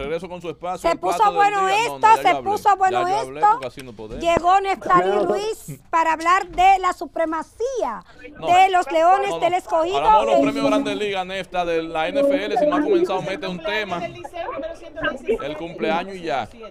regreso con su espacio. Se puso bueno esto, se puso bueno esto. Llegó Neftalí Luis para hablar de la supremacía de los Leones del Escogido. Hablamos de los premios Grandes Ligas, Nefta, de la NFL. Si no ha comenzado, mete un tema. El cumpleaños y ya. Sí.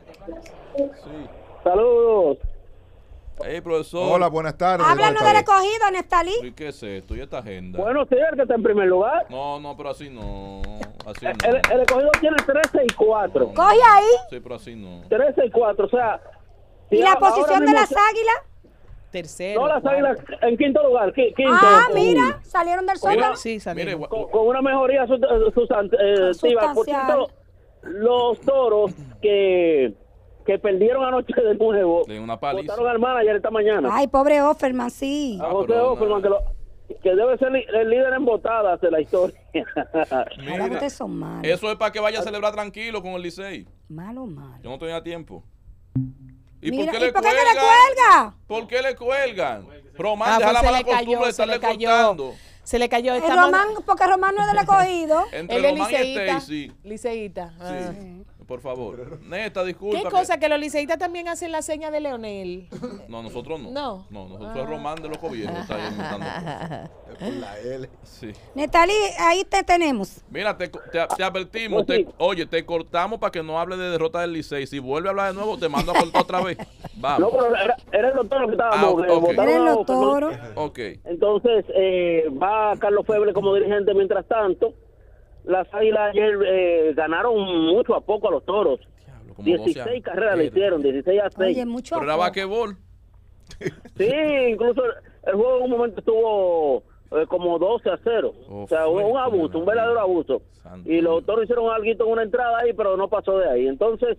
Saludos. Hey, profesor. Hola, buenas tardes. Háblanos del Escogido, Neftalí. ¿Y qué es esto? ¿Y esta agenda? Bueno, sí, el que está en primer lugar. No, pero así no. Así no. El Escogido tiene 13-4. Coge ahí. Sí, pero así no. 13-4, o sea. ¿Y la posición de las Águilas? Tercero. No, las Águilas en quinto lugar. Quinto, mira, salieron del sótano. Sí, salieron. Con una mejoría sustantiva. Por cierto, los Toros que perdieron anoche de nuevo, votaron al manager esta mañana. Ay, pobre Offerman, sí. A José Offerman, que debe ser el líder en votadas de la historia. Mire, son malos. Eso es para que vaya a celebrar tranquilo con el Licey. Malo. Yo no tenía tiempo. ¿Y mira, por qué le cuelga? ¿Por qué le cuelgan? Román, deja la mala costumbre de estarle cortando. Se le cayó. Porque Román no es del Escogido. Entre Román y Stacy. Liceíta. Sí. Por favor. Neta, disculpa. ¿Qué cosa? Que los liceístas también hacen la seña de Leonel. No, nosotros no. No. Nosotros es Román de los Viejos. Está ahí inventando cosas. Es por la L. Sí. Neftalí, ahí te tenemos. Mira, te advertimos. Oye, te cortamos para que no hable de derrota del Licey. Si vuelve a hablar de nuevo, te mando a cortar otra vez. Vamos. No, pero era el doctor que estábamos. Okay. Era el doctor. Ok. Entonces, va Carlos Feble como dirigente mientras tanto. Las Águilas ayer ganaron mucho a poco a los Toros. Diablo, 16 carreras le hicieron, 16-6. Oye, mucho. Pero era basquetbol. Sí, incluso el juego en un momento estuvo como 12-0. O sea, un abuso, un verdadero abuso. Santo. Y los Toros hicieron algo en una entrada ahí, pero no pasó de ahí. Entonces,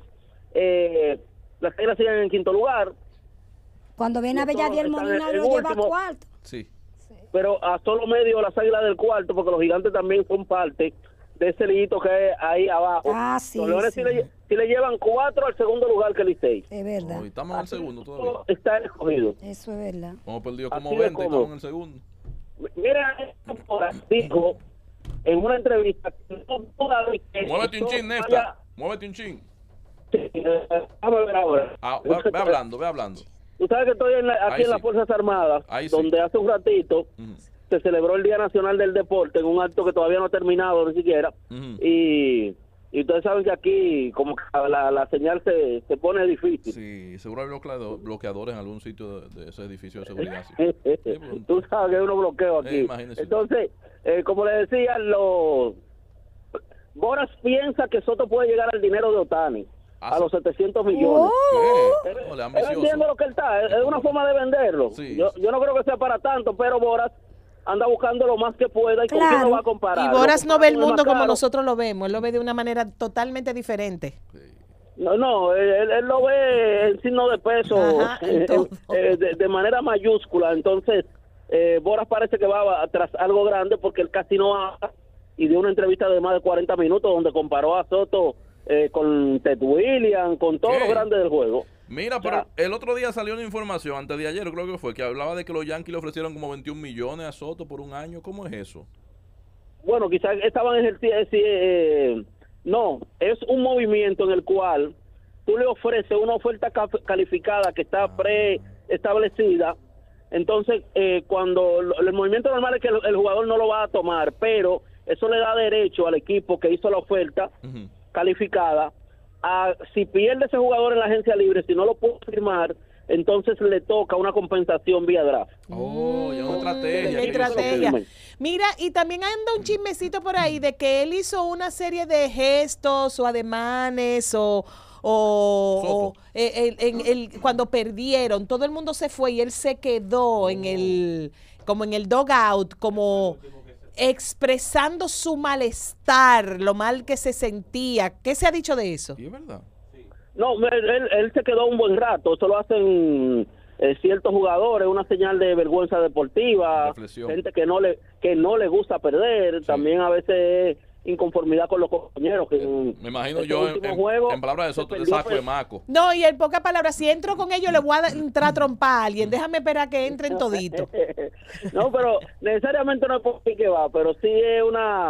las Águilas siguen en quinto lugar. Cuando viene a Belladiel Molina lo lleva a cuarto. Sí. Pero a solo medio las Águilas del cuarto, porque los Gigantes también son parte de ese liguito que hay ahí abajo. Sí. Los Leones sí le llevan 4 al segundo lugar que el Licey. Es verdad. No, estamos en el segundo todavía. Está Escogido. Eso es verdad. Hemos perdido como 20 y estamos en el segundo. Mira, dijo en una entrevista. Muévete un chin, Nefta. Muévete un chin. Sí, vamos a ver ahora. Ve hablando. Tú sabes que estoy aquí en las Fuerzas Armadas, donde hace un ratito se celebró el Día Nacional del Deporte en un acto que todavía no ha terminado ni siquiera. Y ustedes saben que aquí como que la señal se pone difícil. Sí, seguro hay bloqueadores en algún sitio de ese edificio de seguridad. Tú sabes que hay unos bloqueos aquí. Entonces, como le decía, Boras piensa que Soto puede llegar al dinero de Ohtani. A los 700 millones. ¿Qué? Él entiende lo que él está. Es una forma de venderlo. Sí. Yo no creo que sea para tanto, pero Boras anda buscando lo más que pueda y con quién lo va a comparar. Y Boras no ve el mundo como nosotros lo vemos. Él lo ve de una manera totalmente diferente. No, él lo ve en signo de peso. Ajá, de manera mayúscula. Entonces, Boras parece que va tras algo grande porque él casi no habla y dio una entrevista de más de 40 minutos donde comparó a Soto con Ted Williams, con todos los grandes del juego. Mira, pero el otro día salió una información, antes de ayer creo que fue, que hablaba de que los Yankees le ofrecieron como 21 millones a Soto por un año. ¿Cómo es eso? Bueno, quizás estaban no, es un movimiento en el cual tú le ofreces una oferta calificada que está preestablecida. Entonces, cuando el movimiento normal es que el jugador no lo va a tomar, pero eso le da derecho al equipo que hizo la oferta calificada a, si pierde ese jugador en la agencia libre, si no lo puede firmar, entonces le toca una compensación vía draft. Ya una estrategia. Mira, y también anda un chismecito por ahí de que él hizo una serie de gestos o ademanes cuando perdieron, todo el mundo se fue y él se quedó en el dugout, como expresando su malestar, lo mal que se sentía. ¿Qué se ha dicho de eso? Sí, es verdad. No, él se quedó un buen rato. Eso lo hacen ciertos jugadores, una señal de vergüenza deportiva, gente que no le gusta perder, también a veces inconformidad con los compañeros. Me imagino yo en palabras de Soto, de saco de maco. No, y en pocas palabras, si entro con ellos le voy a entrar a trompar a alguien, déjame esperar que entren todito. No, pero necesariamente no es por ahí que va, pero sí es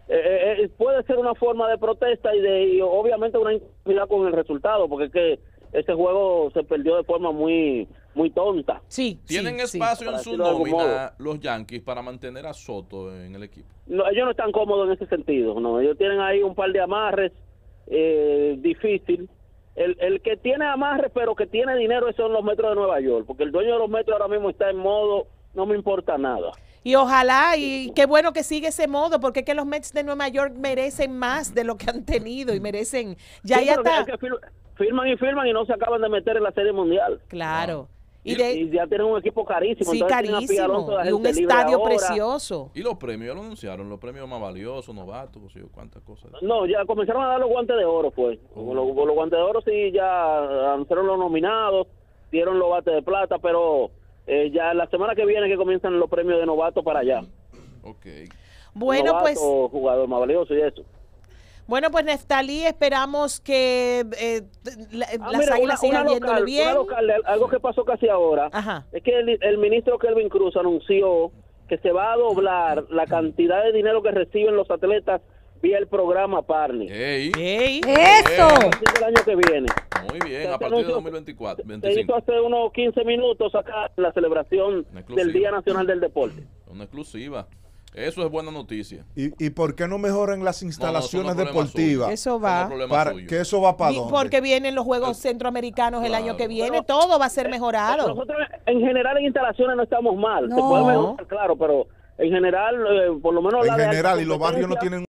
puede ser una forma de protesta y obviamente una inconformidad con el resultado, porque es que ese juego se perdió de forma muy tonta. Sí. ¿Tienen espacio en su nómina los Yankees para mantener a Soto en el equipo? No, ellos no están cómodos en ese sentido, no. Ellos tienen ahí un par de amarres difícil. El que tiene amarres pero que tiene dinero son los Metros de Nueva York, porque el dueño de los Metros ahora mismo está en modo no me importa nada. Y ojalá, y qué bueno que sigue ese modo, porque es que los Mets de Nueva York merecen más de lo que han tenido y merecen... Ya está. Es que firman y no se acaban de meter en la Serie Mundial. Claro. Y ya tienen un equipo carísimo. Sí, carísimo. Y un estadio precioso. ¿Y los premios? Ya lo anunciaron, los premios más valiosos, novatos, no sé cuántas cosas. No, ya comenzaron a dar los guantes de oro, pues. Los guantes de oro sí ya anunciaron los nominados, dieron los bates de plata, pero ya la semana que viene que comienzan los premios de novato para allá. Ok. Bueno, novato, pues... jugador más valioso y eso. Bueno, pues Neftalí, esperamos que las Águilas sigan yéndole bien. Algo que pasó casi ahora, es que el ministro Kelvin Cruz anunció que se va a doblar la cantidad de dinero que reciben los atletas vía el programa Parni. ¡Eso! El año que viene. Muy bien, a partir de 2024. Se hizo hace unos 15 minutos acá la celebración del Día Nacional del Deporte. Una exclusiva. Eso es buena noticia. ¿Y por qué no mejoran las instalaciones deportivas? Eso va. ¿Que eso va para dónde? Porque vienen los Juegos Centroamericanos el año que viene, todo va a ser mejorado. Nosotros en general en instalaciones no estamos mal. Se puede mejorar, claro, pero en general, por lo menos en general, y los barrios no tienen